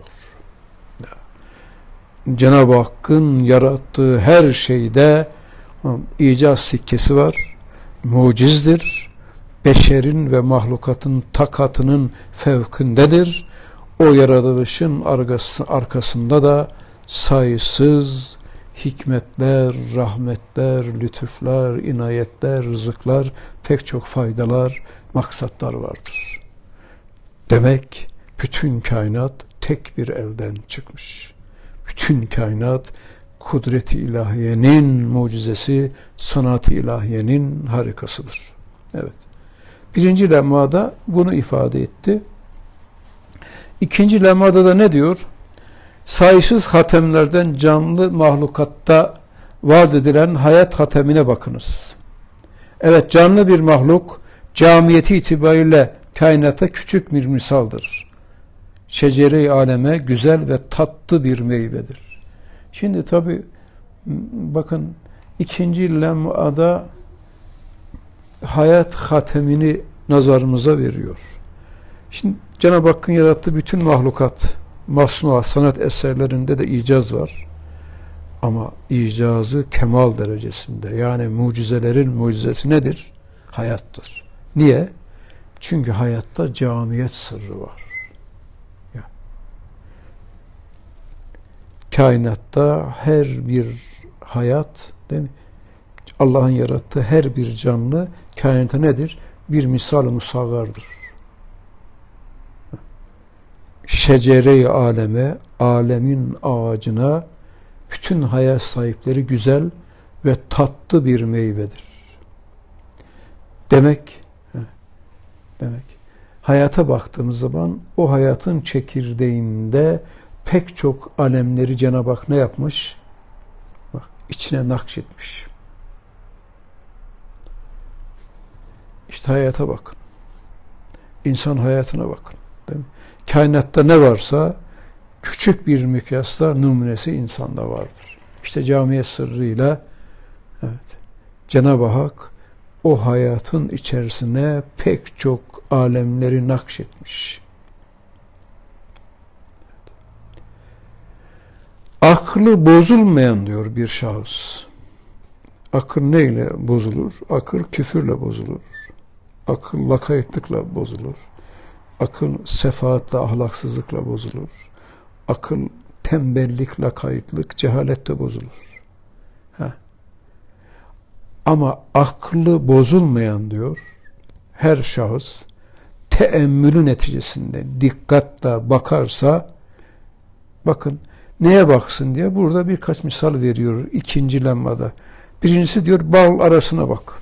Cenab-ı Hakk'ın yarattığı her şeyde icaz sikkesi var, mucizdir, beşerin ve mahlukatın takatının fevkindedir. O yaratılışın arkasında da sayısız hikmetler, rahmetler, lütuflar, inayetler, rızıklar, pek çok faydalar, maksatlar vardır. Demek bütün kainat tek bir elden çıkmış. Bütün kainat kudret-i ilahiyenin mucizesi, sanat-ı ilahiyenin harikasıdır. Evet. Birinci lemmada bunu ifade etti. İkinci lemmada da ne diyor? Sayısız hatemlerden canlı mahlukatta vaz edilen hayat hatemine bakınız. Evet, canlı bir mahluk camiyeti itibariyle kainata küçük bir misaldır. Şecere-i aleme güzel ve tatlı bir meyvedir. Şimdi tabi bakın ikinci lemmada hayat hatemini nazarımıza veriyor. Şimdi Cenab-ı Hakk'ın yarattığı bütün mahlukat, masnua, sanat eserlerinde de icaz var. Ama icazı kemal derecesinde. Yani mucizelerin mucizesi nedir? Hayattır. Niye? Çünkü hayatta camiyet sırrı var. Ya. Kainatta her bir hayat, değil mi? Allah'ın yarattığı her bir canlı kainata nedir? Bir misal-ı musagardır. Şecere-i aleme, alemin ağacına bütün hayat sahipleri güzel ve tatlı bir meyvedir. Demek demek hayata baktığımız zaman o hayatın çekirdeğinde pek çok alemleri Cenab-ı Hak ne yapmış? Bak, içine nakşetmiş. İşte hayata bakın. İnsan hayatına bakın. Değil mi? Kainatta ne varsa küçük bir mikyasta numunesi insanda vardır. İşte camiyet sırrıyla evet, Cenab-ı Hak o hayatın içerisine pek çok alemleri nakşetmiş. Evet. Aklı bozulmayan diyor bir şahıs. Akıl neyle bozulur? Akıl küfürle bozulur. Akıl lakaytlıkla bozulur. Akıl sefaatle, ahlaksızlıkla bozulur. Akıl tembellik, lakaytlık, cehaletle bozulur. Heh. Ama aklı bozulmayan diyor her şahıs teemmülü neticesinde dikkatle bakarsa, bakın neye baksın diye burada birkaç misal veriyor ikinci lemmada. Birincisi diyor bal arasına bak.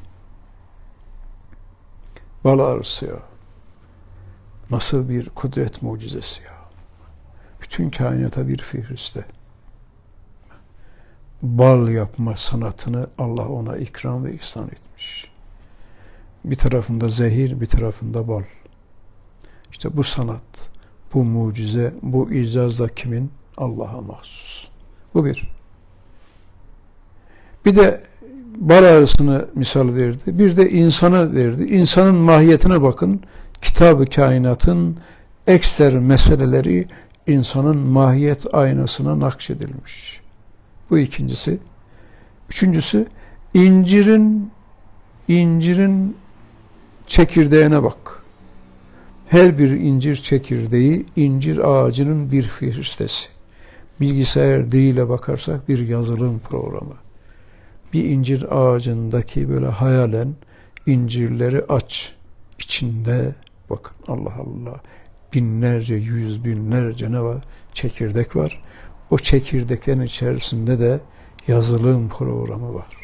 Bal arısı ya. Nasıl bir kudret mucizesi ya. Bütün kainata bir fihriste. Bal yapma sanatını Allah ona ikram ve ihsan etmiş. Bir tarafında zehir, bir tarafında bal. İşte bu sanat, bu mucize, bu icaz da kimin? Allah'a mahsus. Bu bir. Bir de bal arısını misal verdi. Bir de insanı verdi. İnsanın mahiyetine bakın. Kitab-ı kainatın ekser meseleleri insanın mahiyet aynasına nakşedilmiş. Bu ikincisi. Üçüncüsü incirin incirin çekirdeğine bak. Her bir incir çekirdeği incir ağacının bir fihristesi. Bilgisayar diliyle bakarsak bir yazılım programı. Bir incir ağacındaki böyle hayalen incirleri aç. İçinde bakın Allah Allah binlerce, yüz binlerce ne var? Çekirdek var. O çekirdeklerin içerisinde de yazılım programı var.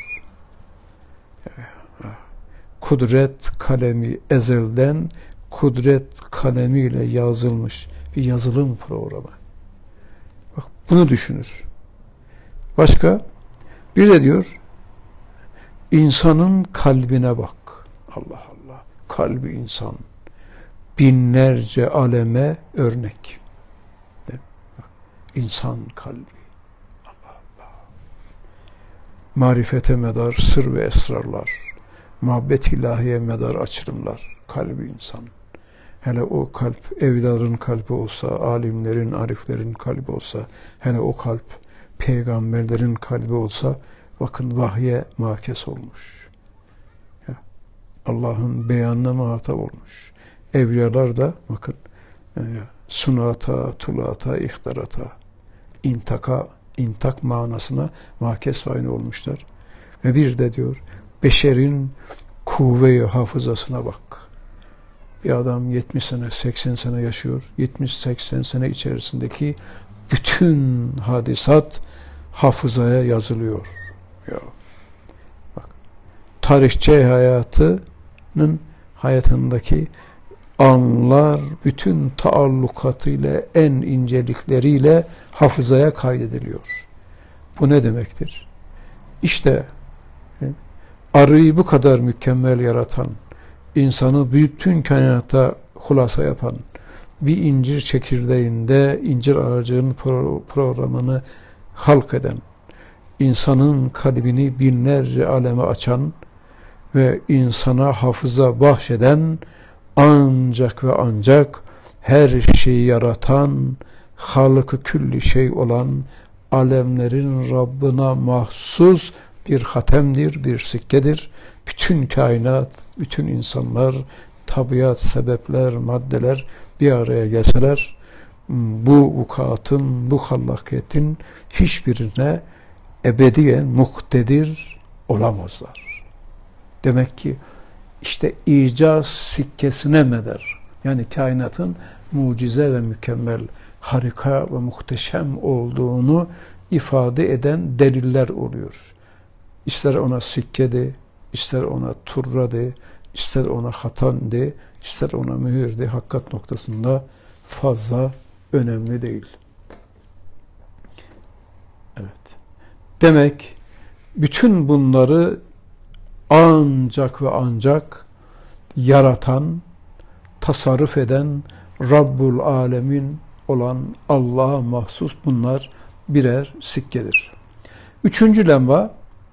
Kudret kalemi ezelden kudret kalemiyle yazılmış bir yazılım programı. Bak bunu düşünür. Başka bir de diyor insanın kalbine bak. Allah Allah. Kalbi insan. Binlerce aleme örnek. İnsan kalbi. Allah Allah. Marifete medar sır ve esrarlar. Muhabbet ilahiye medar açılımlar. Kalbi insan. Hele o kalp evliların kalbi olsa, alimlerin, ariflerin kalbi olsa, hele o kalp peygamberlerin kalbi olsa, bakın vahye makes olmuş. Allah'ın beyanına muhatap olmuş. Evliyalar da bakın e, sunata, tulata, ihtarata, intaka, intak manasına makes faini olmuşlar. Ve bir de diyor beşerin kuvve-i hafızasına bak. Bir adam yetmiş sene, seksen sene yaşıyor. yetmiş seksen sene içerisindeki bütün hadisat hafızaya yazılıyor. Ya. Bak. Tarihçi hayatının hayatındaki anlar bütün taallukatıyla, en incelikleriyle hafızaya kaydediliyor. Bu ne demektir? İşte arıyı bu kadar mükemmel yaratan, insanı bütün kainata hulasa yapan, bir incir çekirdeğinde incir ağacının pro programını halk eden, insanın kalbini binlerce aleme açan ve insana hafıza bahşeden ancak ve ancak her şeyi yaratan, halık-ı külli şey olan alemlerin Rabbına mahsus bir hatemdir, bir sikkedir. Bütün kainat, bütün insanlar, tabiat, sebepler, maddeler bir araya gelseler, bu vukuatın, bu hallakiyetin hiçbirine ebediyen muktedir olamazlar. Demek ki işte icaz sikkesine medar, yani kainatın mucize ve mükemmel, harika ve muhteşem olduğunu ifade eden deliller oluyor. İster ona sikke de, ister ona turra de, ister ona hatan de, ister ona mühür de, hakikat noktasında fazla önemli değil. Evet. Demek bütün bunları ancak ve ancak yaratan, tasarruf eden Rabbul Alemin olan Allah'a mahsus bunlar birer sikkedir. Üçüncü lemma,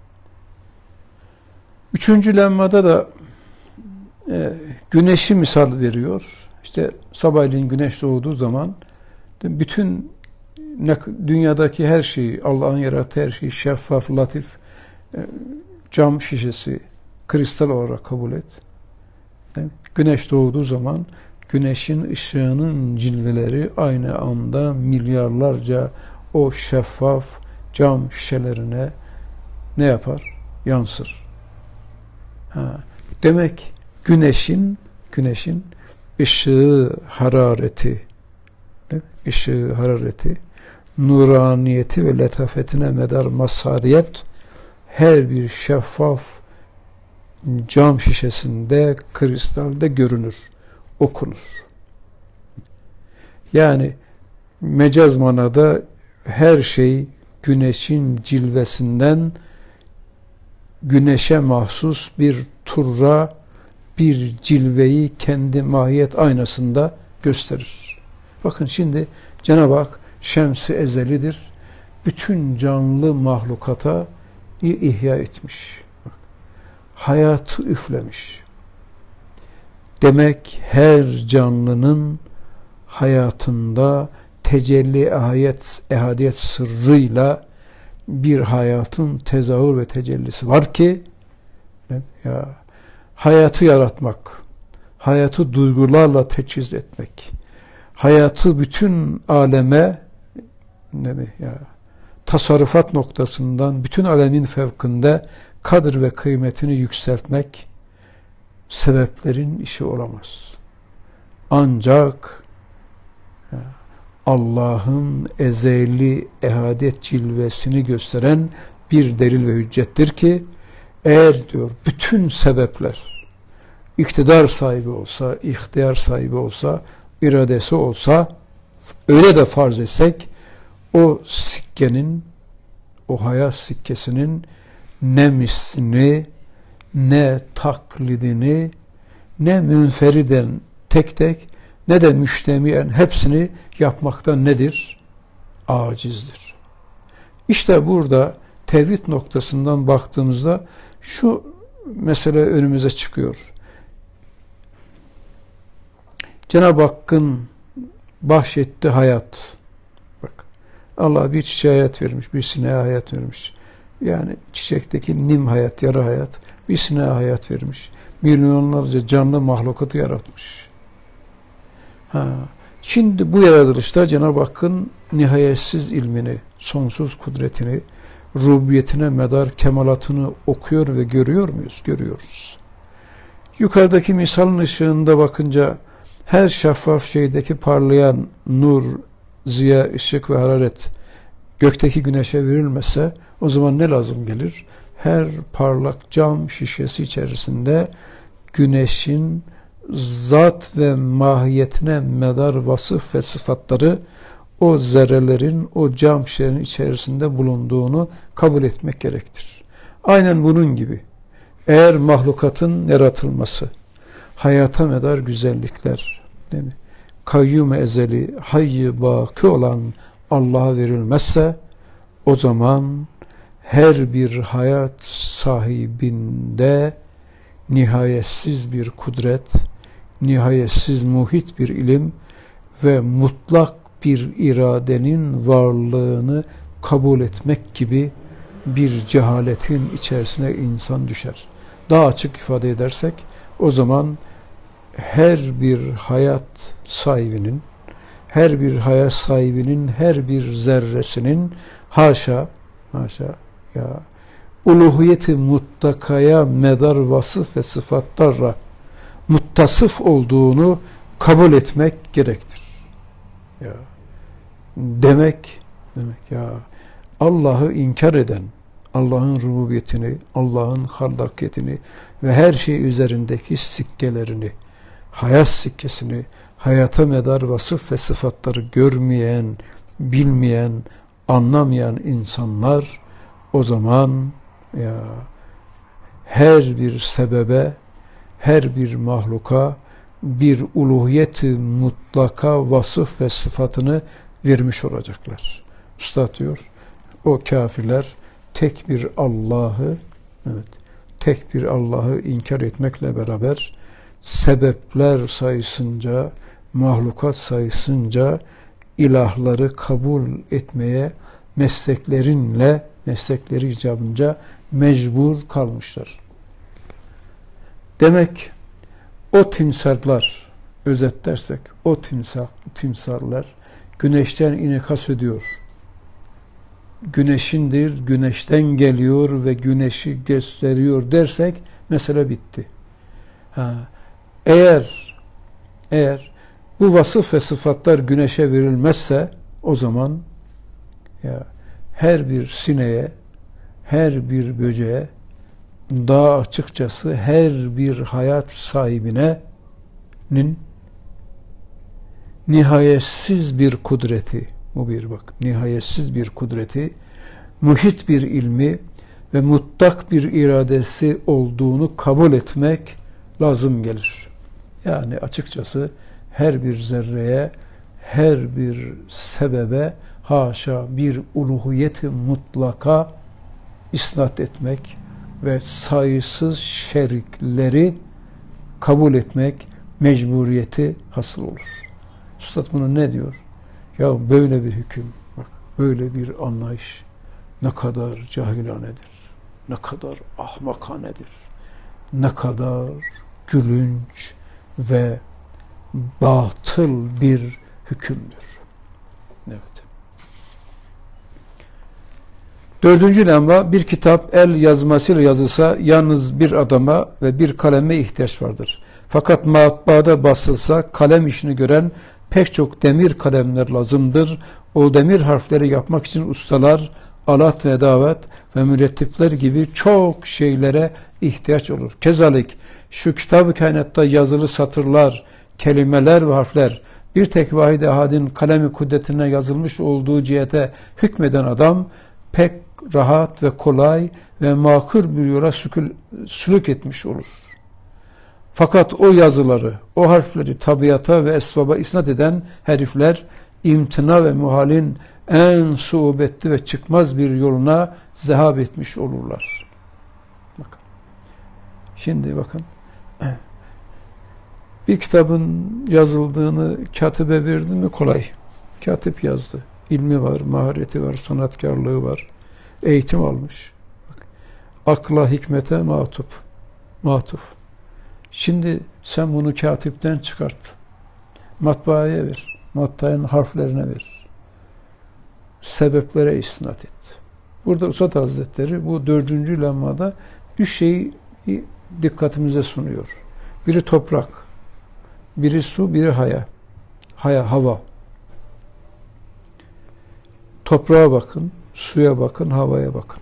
üçüncü lemmada da e, güneşi misal veriyor. İşte sabahleyin güneş doğduğu zaman bütün ne, dünyadaki her şeyi, Allah'ın yarattığı her şeyi şeffaf, latif, e, cam şişesi, kristal olarak kabul et. Değil mi? Güneş doğduğu zaman güneşin ışığının cilveleri aynı anda milyarlarca o şeffaf cam şişelerine ne yapar? Yansır. Ha. Demek güneşin güneşin ışığı, harareti, değil mi? Işığı, harareti, nuraniyeti ve letafetine medar mazhariyet her bir şeffaf cam şişesinde, kristalde görünür, okunur. Yani mecaz manada her şey güneşin cilvesinden güneşe mahsus bir turra, bir cilveyi kendi mahiyet aynasında gösterir. Bakın şimdi Cenab-ı Hak şems-i ezelidir. Bütün canlı mahlukata ihya etmiş. Bak, hayatı üflemiş. Demek her canlının hayatında tecelli ehadiyet, ehadiyet sırrıyla bir hayatın tezahür ve tecellisi var ki ya hayatı yaratmak, hayatı duygularla teçhiz etmek, hayatı bütün aleme ne mi ya tasarrufat noktasından bütün alemin fevkinde kadir ve kıymetini yükseltmek sebeplerin işi olamaz. Ancak Allah'ın ezeli ehadiyet cilvesini gösteren bir delil ve hüccettir ki eğer diyor bütün sebepler iktidar sahibi olsa, ihtiyar sahibi olsa, iradesi olsa, öyle de farz etsek o sikkenin, o hayat sikkesinin ne mislini, ne taklidini, ne münferiden tek tek, ne de müştemiyen hepsini yapmaktan nedir? Acizdir. İşte burada tevhid noktasından baktığımızda şu mesele önümüze çıkıyor. Cenab-ı Hakk'ın bahşettiği hayat. Bak, Allah bir çiçeğe hayat vermiş, bir sineğe hayat vermiş. Yani çiçekteki nim hayat, yarı hayat, bir sineğe hayat vermiş. Milyonlarca canlı mahlukatı yaratmış. Ha. Şimdi bu yaratılışta Cenab-ı Hakk'ın nihayetsiz ilmini, sonsuz kudretini, rububiyetine medar kemalatını okuyor ve görüyor muyuz? Görüyoruz. Yukarıdaki misalın ışığında bakınca her şeffaf şeydeki parlayan nur, ziya, ışık ve hararet gökteki güneşe verilmese o zaman ne lazım gelir? Her parlak cam şişesi içerisinde güneşin zat ve mahiyetine medar vasıf ve sıfatları o zerrelerin, o cam şişelerin içerisinde bulunduğunu kabul etmek gerektir. Aynen bunun gibi eğer mahlukatın yaratılması, hayata medar güzellikler, değil mi? Kayyum ezeli, hayy-i baki olan Allah'a verilmezse o zaman her bir hayat sahibinde nihayetsiz bir kudret, nihayetsiz muhit bir ilim ve mutlak bir iradenin varlığını kabul etmek gibi bir cehaletin içerisine insan düşer. Daha açık ifade edersek o zaman her bir hayat sahibinin, her bir hayat sahibinin her bir zerresinin haşa, haşa ya uluhiyeti muttakaya medar vasıf ve sıfatlarla muttasıf olduğunu kabul etmek gerektir. Ya demek demek ya Allah'ı inkar eden, Allah'ın rububiyetini, Allah'ın haldakiyetini ve her şey üzerindeki sikkelerini, hayat sikkesini, hayata medar vasıf ve sıfatları görmeyen, bilmeyen, anlamayan insanlar o zaman ya her bir sebebe, her bir mahluka bir uluhiyeti mutlaka vasıf ve sıfatını vermiş olacaklar. Üstad diyor, o kafirler tek bir Allah'ı, evet, tek bir Allah'ı inkar etmekle beraber sebepler sayısınca, mahlukat sayısınca ilahları kabul etmeye mesleklerinle, meslekleri icabınca mecbur kalmışlar. Demek o timsallar, özetlersek o timsal, timsallar güneşten inikas ediyor. Güneşindir, güneşten geliyor ve güneşi gösteriyor dersek mesele bitti. Ha, eğer eğer bu vasıf ve sıfatlar güneşe verilmezse o zaman ya her bir sineğe, her bir böceğe, daha açıkçası her bir hayat sahibinin nihayetsiz bir kudreti, bu bir bak, nihayetsiz bir kudreti, muhit bir ilmi ve mutlak bir iradesi olduğunu kabul etmek lazım gelir. Yani açıkçası her bir zerreye, her bir sebebe haşa bir uluhiyeti mutlaka isnat etmek ve sayısız şerikleri kabul etmek mecburiyeti hasıl olur. Üstad bunu ne diyor? Ya böyle bir hüküm, bak, böyle bir anlayış ne kadar cahilanedir, ne kadar ahmakanedir, ne kadar gülünç ve batıl bir hükümdür. Evet. Dördüncü lamba, bir kitap el yazmasıyla yazılsa yalnız bir adama ve bir kaleme ihtiyaç vardır. Fakat matbaada basılsa kalem işini gören pek çok demir kalemler lazımdır. O demir harfleri yapmak için ustalar, alat ve davet ve mürettipler gibi çok şeylere ihtiyaç olur. Kezalik şu kitab-ı kainatta yazılı satırlar, kelimeler ve harfler bir tek vahid ahadin kalemi kudretine yazılmış olduğu cihete hükmeden adam pek rahat ve kolay ve makul bir yola sülük etmiş olur. Fakat o yazıları, o harfleri tabiata ve esbaba isnat eden herifler imtina ve muhalin en suubetli ve çıkmaz bir yoluna zehab etmiş olurlar. Bakın. Şimdi bakın. Bir kitabın yazıldığını katibe verdi mi kolay. Katip yazdı. İlmi var, mahareti var, sanatkarlığı var. Eğitim almış. Bak. Akla, hikmete matup. Matuf. Şimdi sen bunu katipten çıkart. Matbaaya ver. Matbaanın harflerine ver. Sebeplere isnat et. Burada Üstad Hazretleri bu dördüncü lemmada üç şeyi dikkatimize sunuyor. Biri toprak, biri su, biri haya. Haya, hava. Toprağa bakın, suya bakın, havaya bakın.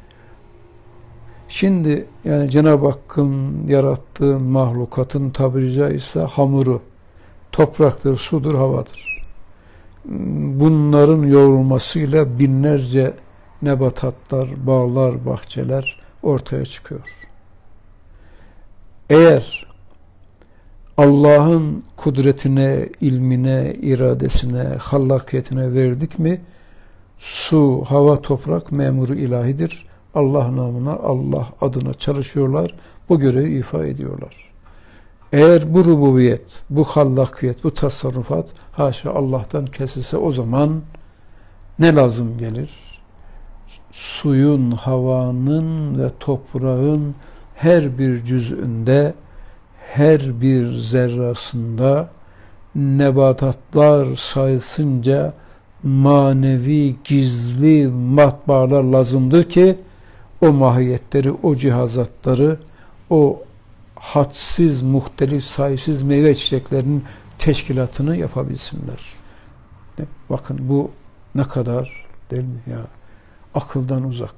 Şimdi yani Cenab-ı Hakk'ın yarattığı mahlukatın tabiri caizse hamuru topraktır, sudur, havadır. Bunların yoğrulmasıyla binlerce nebatatlar, bağlar, bahçeler ortaya çıkıyor. Eğer Allah'ın kudretine, ilmine, iradesine, hallakiyetine verdik mi, su, hava, toprak memuru ilahidir. Allah namına, Allah adına çalışıyorlar, bu görevi ifa ediyorlar. Eğer bu rububiyet, bu hallakiyet, bu tasarrufat haşa Allah'tan kesilse o zaman ne lazım gelir? Suyun, havanın ve toprağın her bir cüz'ünde, her bir zerrasında nebatatlar sayısınca manevi, gizli matbaalar lazımdır ki o mahiyetleri, o cihazatları, o hadsiz, muhtelif, sayısız meyve çiçeklerinin teşkilatını yapabilsinler. Bakın bu ne kadar değil mi ya? Akıldan uzak.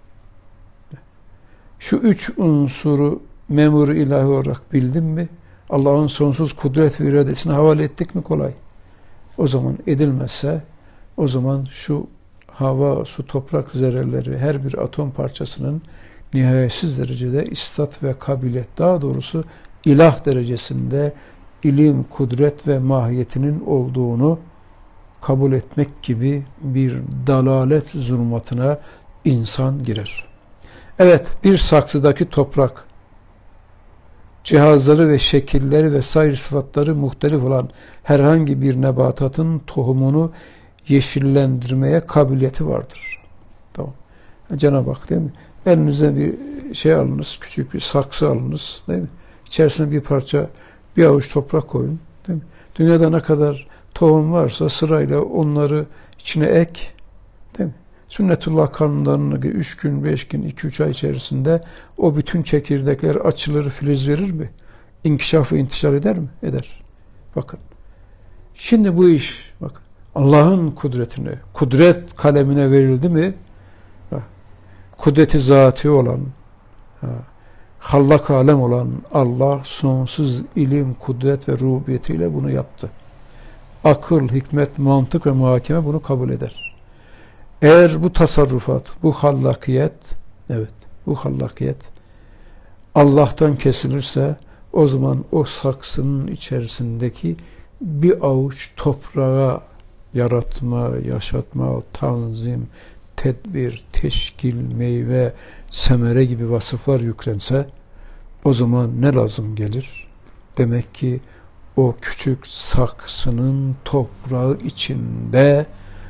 Şu üç unsuru memuru ilahi olarak bildin mi? Allah'ın sonsuz kudret ve iradesine havale ettik mi kolay? O zaman edilmezse o zaman şu hava, su, toprak zerreleri, her bir atom parçasının nihayetsiz derecede istat ve kabiliyet, daha doğrusu ilah derecesinde ilim, kudret ve mahiyetinin olduğunu kabul etmek gibi bir dalalet zulmatına insan girer. Evet, bir saksıdaki toprak cihazları ve şekilleri ve sair sıfatları muhtelif olan herhangi bir nebatatın tohumunu yeşillendirmeye kabiliyeti vardır. Tamam. Cenab-ı Hak değil mi? Elinize bir şey alınız, küçük bir saksı alınız, değil mi? İçerisine bir parça, bir avuç toprak koyun, değil mi? Dünyada ne kadar tohum varsa sırayla onları içine ek, değil mi? Sünnetullah kanunlarını üç gün, beş gün, iki üç ay içerisinde o bütün çekirdekler açılır, filiz verir mi? İnkişafı intişar eder mi? Eder. Bakın. Şimdi bu iş, bakın, Allah'ın kudretine, kudret kalemine verildi mi? Ha, kudreti zatî olan, ha, hallak alem olan Allah sonsuz ilim, kudret ve rububiyetiyle bunu yaptı. Akıl, hikmet, mantık ve muhakeme bunu kabul eder. Eğer bu tasarrufat, bu hallakiyet, evet, bu hallakiyet Allah'tan kesilirse, o zaman o saksının içerisindeki bir avuç toprağa yaratma, yaşatma, tanzim, tedbir, teşkil, meyve, semere gibi vasıflar yüklense, o zaman ne lazım gelir? Demek ki o küçük saksının toprağı içinde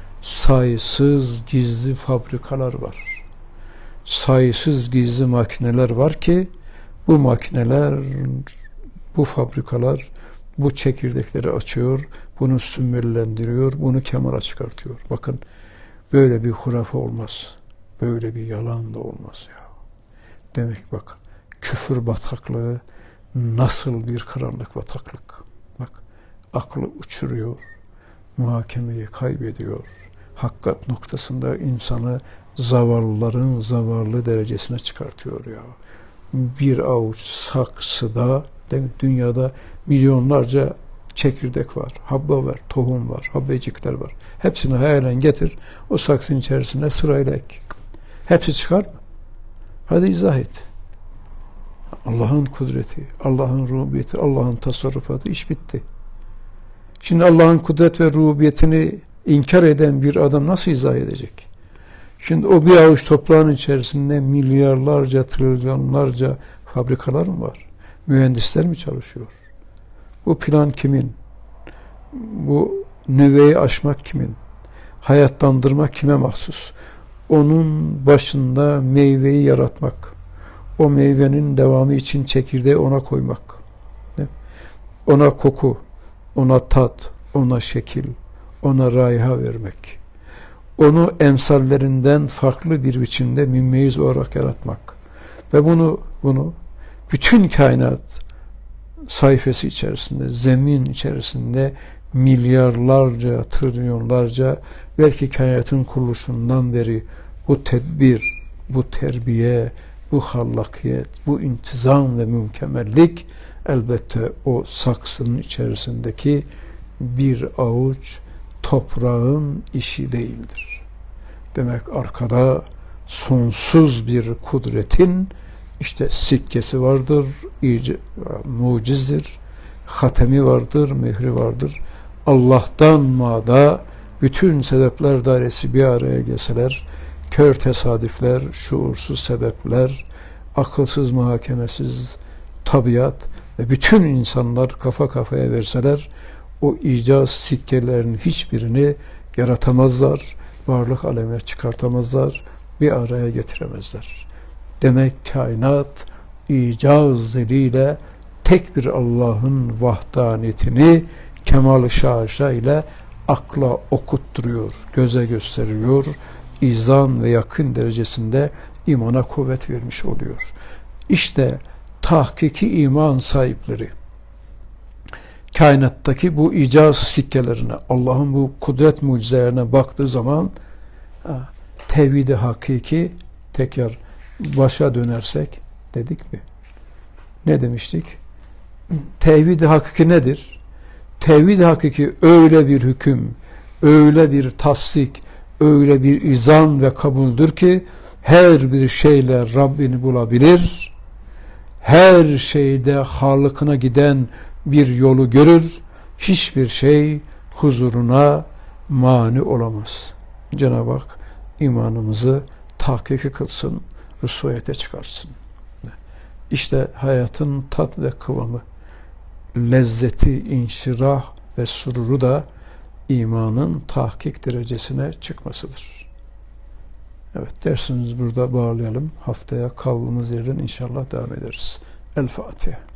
sayısız gizli fabrikalar var. Sayısız gizli makineler var ki bu makineler, bu fabrikalar bu çekirdekleri açıyor, bunu sümbüllendiriyor, bunu kemara çıkartıyor. Bakın, böyle bir hurafe olmaz. Böyle bir yalan da olmaz ya. Demek bak, küfür bataklığı nasıl bir karanlık bataklık. Bak, aklı uçuruyor, muhakemeyi kaybediyor. Hakikat noktasında insanı zavallıların zavallı derecesine çıkartıyor ya. Bir avuç saksıda, değil mi? Dünyada milyonlarca çekirdek var, habba var, tohum var, habbecikler var. Hepsini hayalen getir, o saksının içerisine sırayla ek. Hepsi çıkar mı? Hadi izah et. Allah'ın kudreti, Allah'ın rububiyeti, Allah'ın tasarrufatı, iş bitti. Şimdi Allah'ın kudret ve rububiyetini inkar eden bir adam nasıl izah edecek? Şimdi o bir avuç toprağın içerisinde milyarlarca, trilyonlarca fabrikalar mı var? Mühendisler mi çalışıyor? Bu plan kimin? Bu nüveyi aşmak kimin? Hayatlandırmak kime mahsus? Onun başında meyveyi yaratmak, o meyvenin devamı için çekirdeği ona koymak, ona koku, ona tat, ona şekil, ona raiha vermek, onu emsallerinden farklı bir biçimde mümmeyiz olarak yaratmak ve bunu bunu bütün kainat sayfası içerisinde, zemin içerisinde milyarlarca, trilyonlarca, belki kainatın kuruluşundan beri bu tedbir, bu terbiye, bu hallakiyet, bu intizam ve mükemmellik elbette o saksının içerisindeki bir avuç toprağın işi değildir. Demek arkada sonsuz bir kudretin işte sikkesi vardır, iyice, mucizdir, hatemi vardır, mehri vardır. Allah'tan mada bütün sebepler dairesi bir araya gelseler, kör tesadüfler, şuursuz sebepler, akılsız, muhakemesiz tabiat ve bütün insanlar kafa kafaya verseler, o icaz sikkelerinin hiçbirini yaratamazlar, varlık alemine çıkartamazlar, bir araya getiremezler. Demek kainat icaz eliyle tek bir Allah'ın vahdaniyetini kemal-i şaşa ile akla okutturuyor, göze gösteriyor, izan ve yakın derecesinde imana kuvvet vermiş oluyor. İşte tahkiki iman sahipleri kainattaki bu icaz sikkelerine, Allah'ın bu kudret mucizelerine baktığı zaman tevhid-i hakiki, tekrar başa dönersek dedik mi? Ne demiştik? Tevhid-i hakiki nedir? Tevhid-i hakiki öyle bir hüküm, öyle bir tasdik, öyle bir izan ve kabuldür ki her bir şeyle Rabbini bulabilir, her şeyde Halık'ına giden bir yolu görür, hiçbir şey huzuruna mani olamaz. Cenab-ı Hak imanımızı tahkiki kılsın, rüsvayete çıkarsın. İşte hayatın tat ve kıvamı, lezzeti, inşirah ve sururu da imanın tahkik derecesine çıkmasıdır. Evet, dersimizi burada bağlayalım. Haftaya kaldığımız yerden inşallah devam ederiz. El Fatiha.